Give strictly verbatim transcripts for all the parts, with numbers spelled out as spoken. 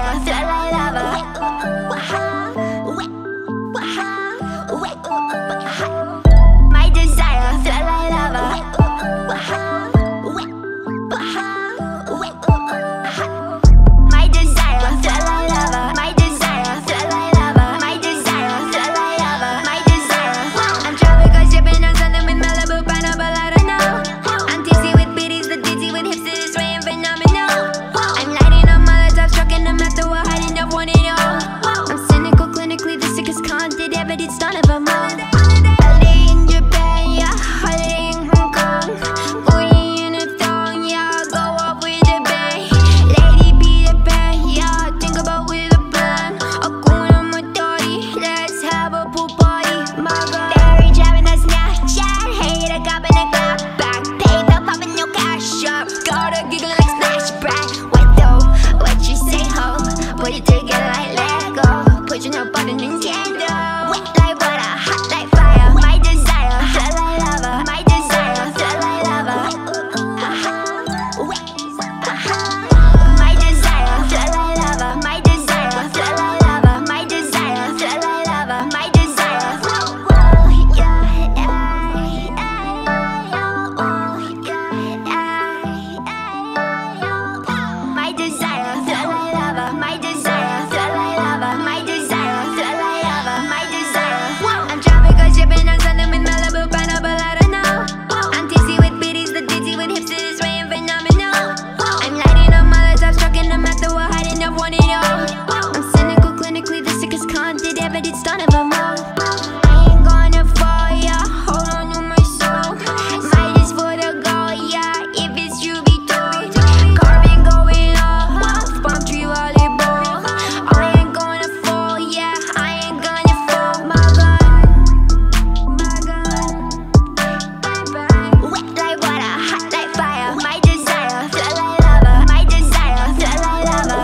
desire, feel like lava. My desire, feel like lava. My desire, feel like lava. My desire, feel like lava. My desire, feel like lava. My desire. I'm tropical shipping on something with Malibu pineapple, I don't know. I'm dizzy with biddies, the dizzy with hips, this way and phenomenal. I'm lighting up Molotovs, trucking them after we're hiding up one and all. I'm cynical, clinically the sickest con did ever did stun of a mom. Holiday in Japan, yeah, holiday in Hong Kong. Booty in a thong, yeah, go off with a bang. Lady be the bang, yeah, think about with a plan. Hakuna Matata, let's have a pool party. My God, Barry driving a Snapchat, hate a cop in a clap back. PayPal popping your cash up, gotta giggle like Smash Brat. What though? What you say, ho? Put it together like Lego, put your note on the Nintendo. Wet like water, hot like fire. My desire, feel like lava. My desire, feel like lava. My desire, feel like lava. My desire, feel like lava. My desire, feel like lava. My desire. My desire, feel like lava. My desire, feel like lava. My desire, feel like lava. My desire. I'm tropical shipping on something with Malibu pineapple, I don't know. I'm dizzy with biddies, the dizzy with hips, this way and phenomenal. I'm lighting up Molotovs, trucking them after we're hiding up one and all. I'm cynical, clinically the sickest con did ever did stun of a mom. I ain't gonna fall, yeah, hold on to my soul. Might just for the goal, yeah, if it's you be told. Carbon going off, palm tree volleyball. I ain't gonna fall, yeah, I ain't gonna fall. My gun, my gun, bang bang. Wet like water, hot like fire. My desire, feel like lava. My desire, feel like lava.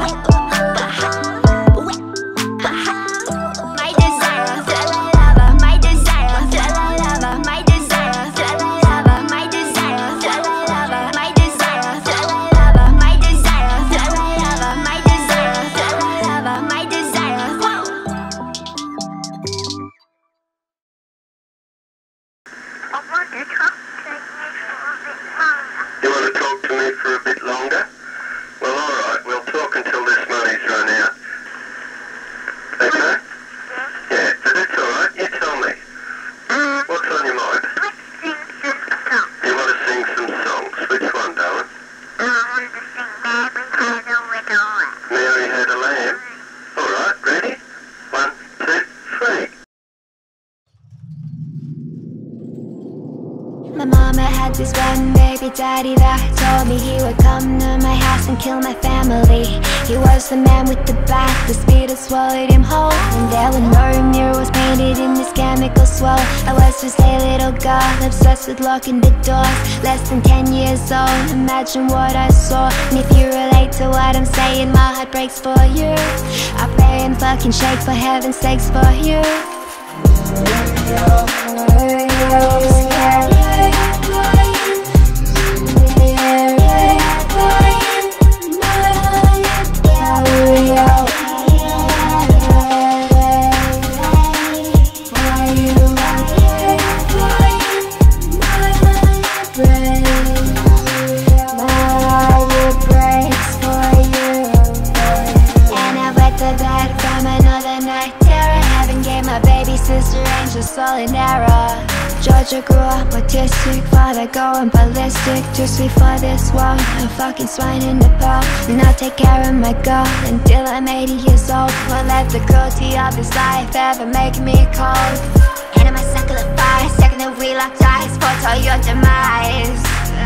My desire, feel like lava. My desire, feel like lava. My desire, feel like lava. My desire, feel like lava. My desire, feel like lava. My desire, feel like lava. My desire, feel like lava. My desire. You want to talk to me for a bit longer? Well, alright, we'll talk until this money's run out. Okay? Yeah, but it's alright, you tell me. What's on your mind? You want to sing some songs? Which one, darling? Mary Had a Lamb? Alright, ready? One, two, three. My mama had this one baby daddy that told me he would come to my house and kill my family. He was the man with the bat, the speed that swallowed him whole. And there were no mirrors painted in this chemical swirl. I was just a little girl, obsessed with locking the doors. Less than ten years old, imagine what I saw. And if you relate to what I'm saying, my heart breaks for you. I pray and fucking shake for heaven's sakes for you. All in error. Georgia grew up autistic, father going ballistic. Too sweet for this world, a fucking swine in the pearl. And I'll take care of my girl until I'm eighty years old. Won't let the cruelty of this life ever make me cold. And in my circle of fire, second that we locked eyes, foretell your demise.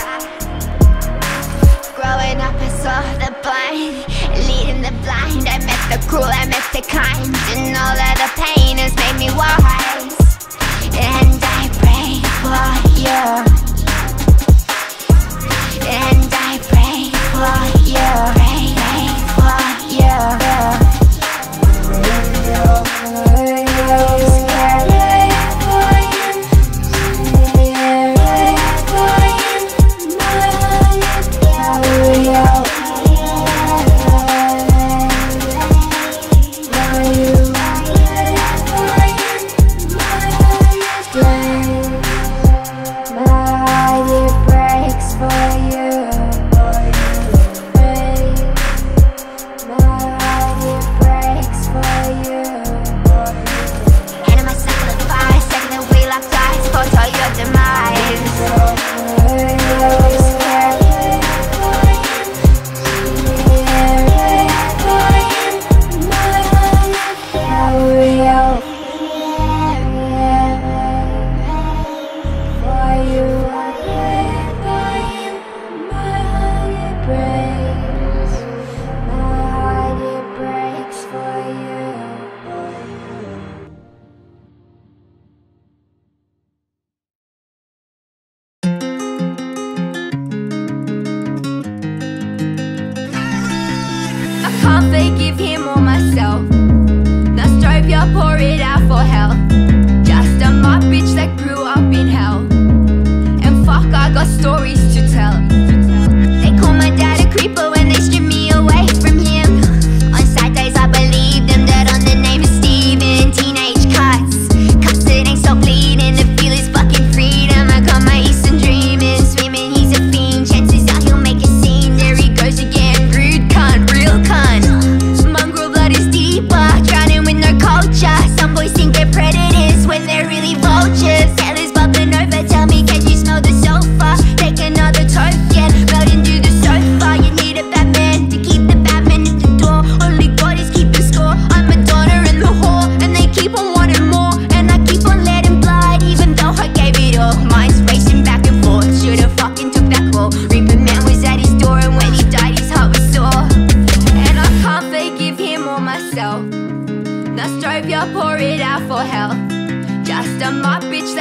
Growing up I saw the blind, leading the blind. I met the cruel, I met the kind. And all of the pain has made me wise. And I pray for you. And I pray for you. Pray, pray for you.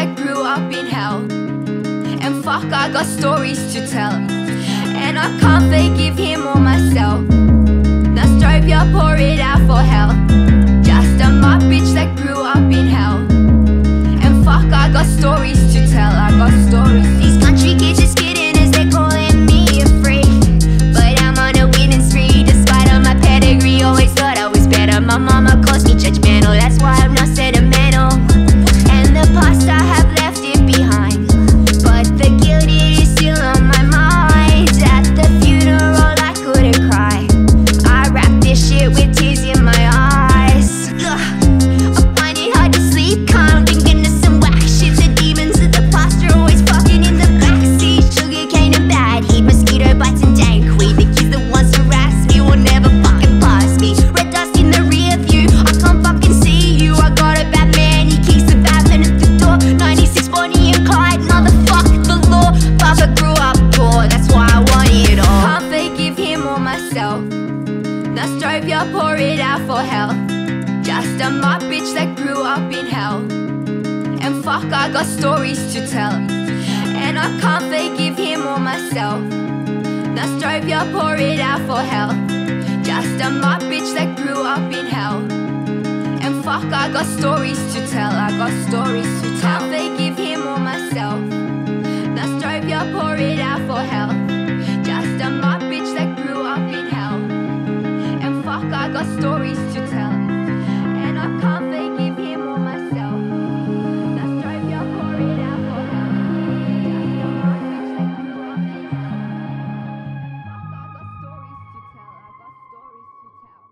that grew up in hell. And fuck, I got stories to tell, and I can't forgive him or myself. Now strove ya, pour it out for hell. Just a mud bitch that grew up in hell. And fuck, I got stories to tell, I got stories. These country kids just kidding as they're calling me a freak, but I'm on a winning spree. Despite all my pedigree, always thought I was better. My mama calls me judgmental, that's why I'm not sentimental. And the past, I have left it behind, but the guilt, it is still on my mind. At the funeral I couldn't cry, I wrapped this shit with tears in my eyes. Ugh. I find it hard to sleep, calm, thinking of some whack shit. The demons of the past are always fucking in the backseat. Sugar cane and bad heat, mosquito bites and dank weed. The kids, the ones who harass me, will never fucking pass me. Red dust in the rear view, I can't fucking see you. I got a bad man, he keeps the Batman at the door. Ninety-six Bonnie and Clyde, motherfuck the law. Papa grew up poor, that's why I want it all. Can't forgive him or myself. Now strove ya, pour it out for hell. Just a mud bitch that grew up in hell. And fuck, I got stories to tell, and I can't forgive him or myself. Now strove ya, pour it out for hell. Just a mud bitch that grew up in hell. And fuck, I got stories to tell, I got stories to tell. Can't forgive him or myself. Now strove ya, pour it out for hell. Just a mud bitch that grew up in hell. And fuck, I got stories to tell, and I can't forgive him or myself. Now strove ya, pour it out for hell. Just a mud bitch that grew up in hell. Fuck, I got stories to tell, I got stories to tell.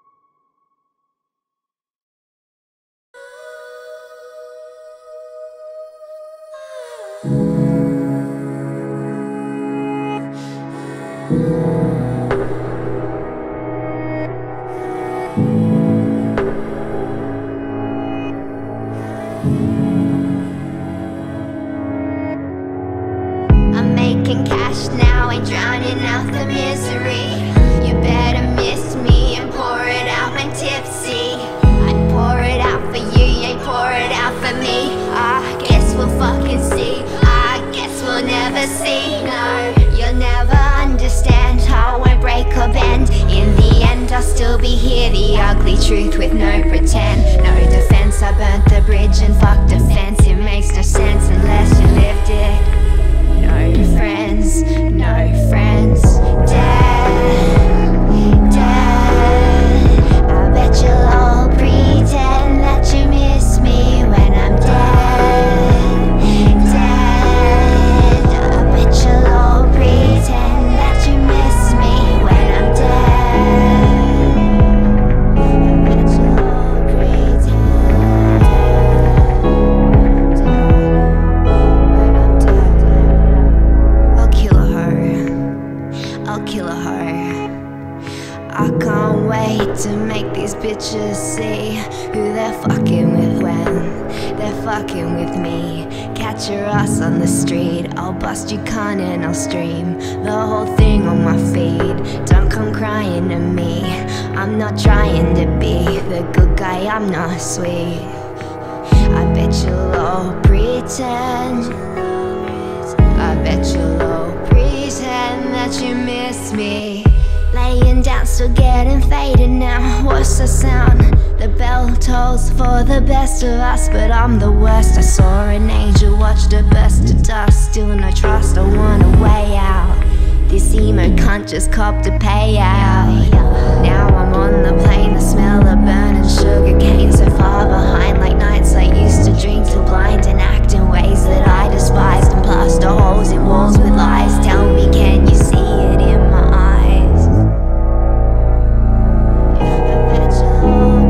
I'm making cash now, ain't drowning out the misery. You better miss me and pour it out when tipsy. I'd pour it out for you, yeah, pour it out for me. I guess we'll fucking see, I guess we'll never see. No, you'll never understand how I break or bend. In the end I'll still be here, the ugly truth with no pretend. No defense, I burnt the bridge and fucked the fence. It makes no sense unless you lived it. No friends, no friends, dead, dead. I bet you'll all pretend that you miss me when I'm dead, dead. I bet you'll all pretend that you miss me when I'm dead. I bet you'll all pretend when I'm dead. I'll kill her, I'll kill her. I can't wait to make these bitches see who they're fucking with when they're fucking with me. Catch your ass on the street, I'll bust you cunt and I'll stream the whole thing on my feed. Don't come crying to me, I'm not trying to be the good guy, I'm not sweet. I bet you'll all pretend, I bet you'll all pretend that you miss me. Laying down, still getting faded now. What's the sound? The bell tolls for the best of us, but I'm the worst. I saw an angel, watched her burst to dust. Still no trust, I want a way out. This emo cunt just copped a payout. Now I'm on the plane, the smell of burning sugar cane so far behind. Like nights I used to drink till blind and act in ways that I despised, and plaster holes in walls with lies. Tell me, can you see it in my eyes? I bet you'll all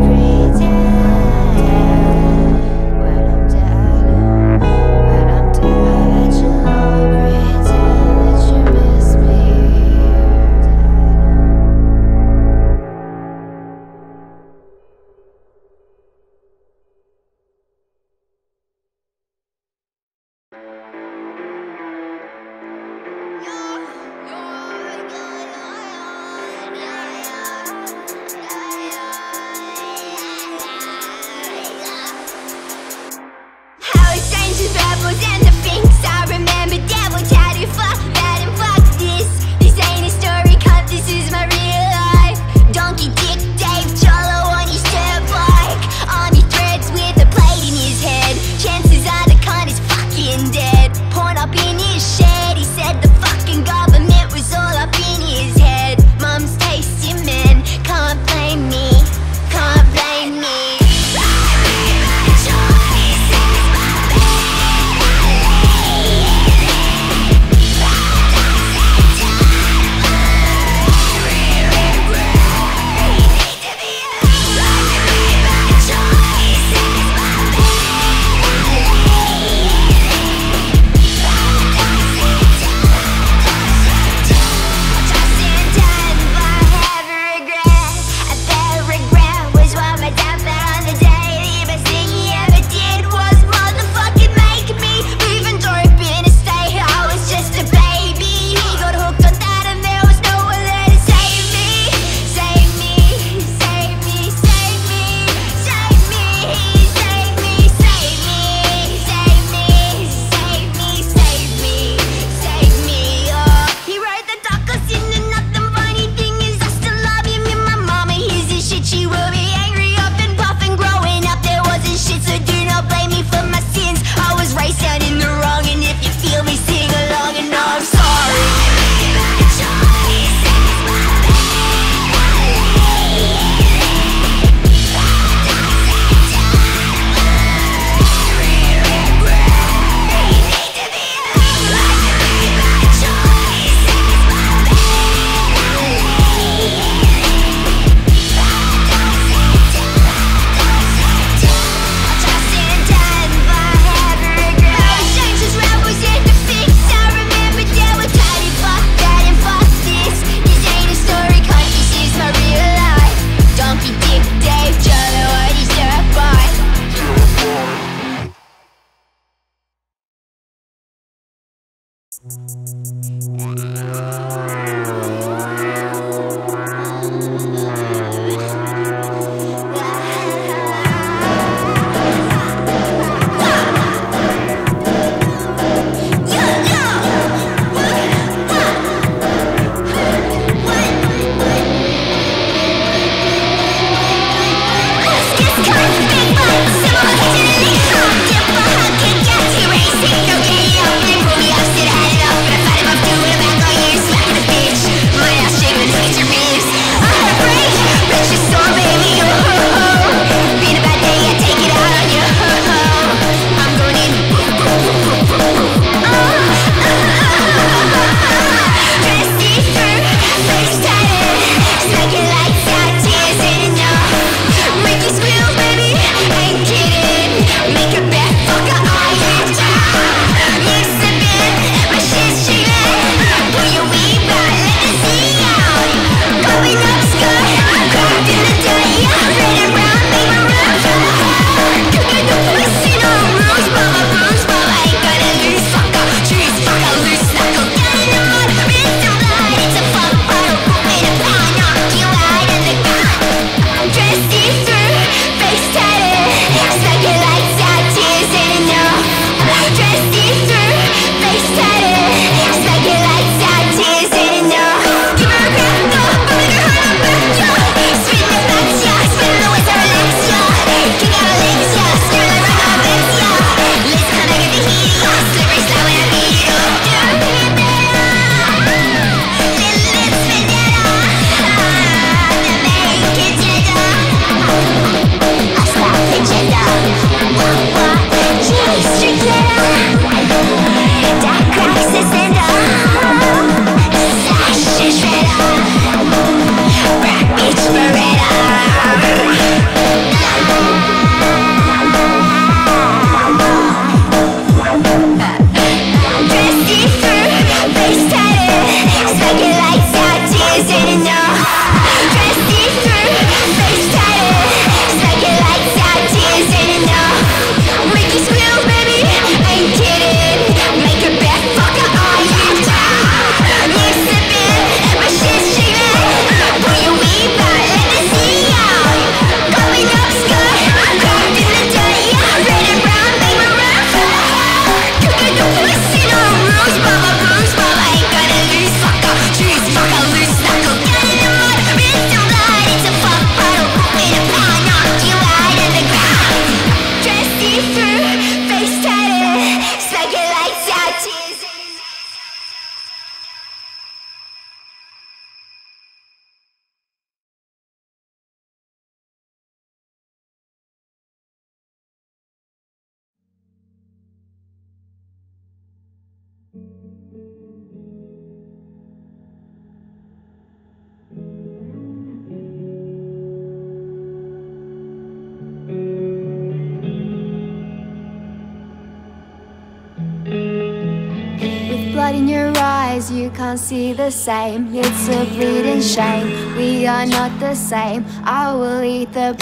Blood in your eyes, you can't see the same. It's a bleeding shame. We are not the same. I will eat the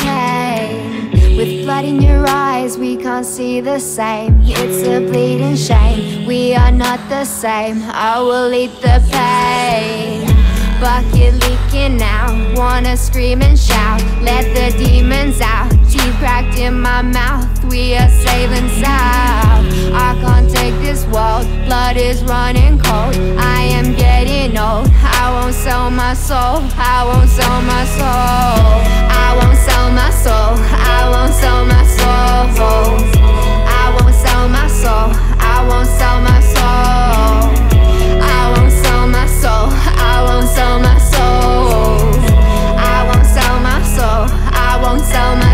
pain. With blood in your eyes, we can't see the same. It's a bleeding shame. We are not the same. I will eat the pain. Bucket leaking now, wanna scream and shout. Let the demons out, teeth cracked in my mouth. We are sailing south. I can't take this world, blood is running cold. I am getting old, I won't sell my soul. I won't sell my soul. I won't sell my soul. I won't sell my soul. I won't sell my soul. I won't sell my soul. I won't sell my soul. I won't sell my soul. I won't sell my soul. I won't sell my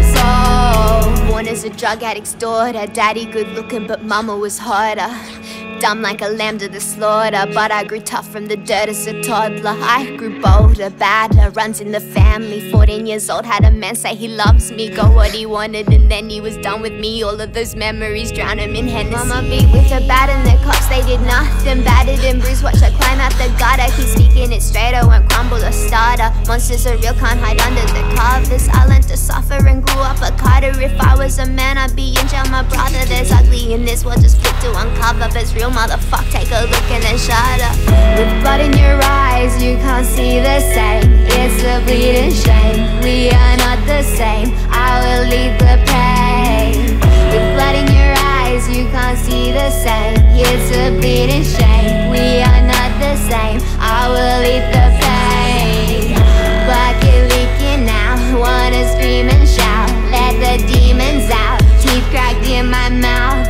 soul. Born as a drug addict's daughter, daddy good looking but mama was harder. Dumb like a lamb to the slaughter, but I grew tough from the dirt as a toddler. I grew bolder, badder, runs in the family. Fourteen years old, had a man say he loves me, got what he wanted and then he was done with me. All of those memories drown him in Hennessy. Mama beat with a bat and the cops, they did nothing. Battered and bruised, watch her climb out the gutter. Keep speaking it straight, I won't crumble or stutter. Monsters are real, can't hide under the covers. I learned to suffer and grew up a cutter. If I was a man, I'd be in jail, my brother. There's ugly in this world, just flip to uncover, but it's real, motherfucker. Take a look and then shut up. With blood in your eyes, you can't see the same. It's a bleeding shame. We are not the same. I will lead the pain. With blood in your eyes, you can't see the same. It's a bleeding shame. We are not the same. I will lead the pain. Bucket leaking now, wanna scream and shout. Let the demons out. Teeth cracked in my mouth.